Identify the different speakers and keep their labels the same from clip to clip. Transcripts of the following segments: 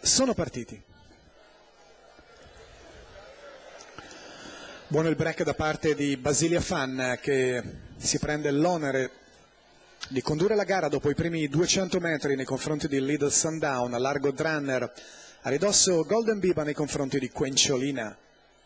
Speaker 1: sono partiti. Buono il break da parte di Basilia Fan, che si prende l'onere di condurre la gara dopo i primi 200 metri nei confronti di Little Sundown, a largo Dranner, a ridosso Golden Biba nei confronti di Quenciolina.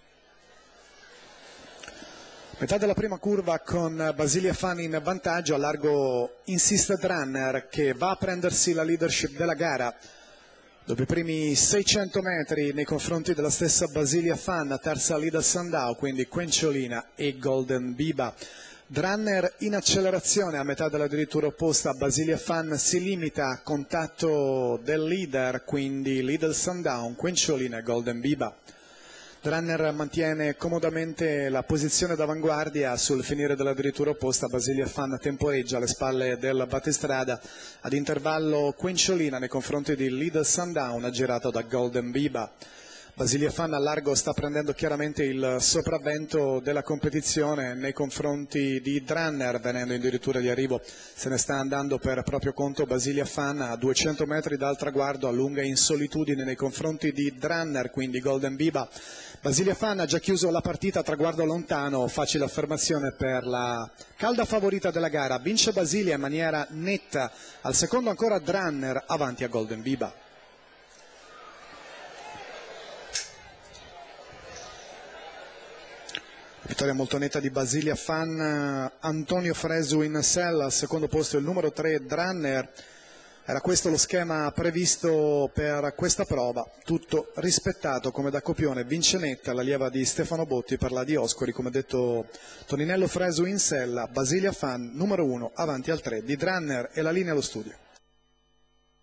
Speaker 1: Metà della prima curva con Basilia Fan in vantaggio, a largo insiste Dranner, che va a prendersi la leadership della gara. Dopo i primi 600 metri nei confronti della stessa Basilia Fan, terza Little Sundown, quindi Quenciolina e Golden Biba. Dranner in accelerazione a metà della dirittura opposta, Basilia Fan si limita a contatto del leader, quindi Little Sundown, Quenciolina e Golden Biba. Dranner mantiene comodamente la posizione d'avanguardia. Sul finire della dirittura opposta Basilia Fan temporeggia alle spalle del battistrada. Ad intervallo Quenciolina nei confronti di Little Sundown, girato da Golden Biba. Basilia Fan a largo sta prendendo chiaramente il sopravvento della competizione nei confronti di Dranner, venendo addirittura di arrivo. Se ne sta andando per proprio conto Basilia Fan a 200 metri dal traguardo, allunga in solitudine nei confronti di Dranner, quindi Golden Biba. Basilia Fan ha già chiuso la partita a traguardo lontano, facile affermazione per la calda favorita della gara. Vince Basilia in maniera netta, al secondo ancora Dranner avanti a Golden Biba. Vittoria molto netta di Basilia Fan, Antonio Fresu in sella, al secondo posto il numero 3 Dranner. Era questo lo schema previsto per questa prova, tutto rispettato come da copione. Vince netta l'allieva di Stefano Botti per la Dioscuri, come detto Toninello Fresu in sella, Basilia Fan numero 1 avanti al 3 di Dranner, e la linea allo studio.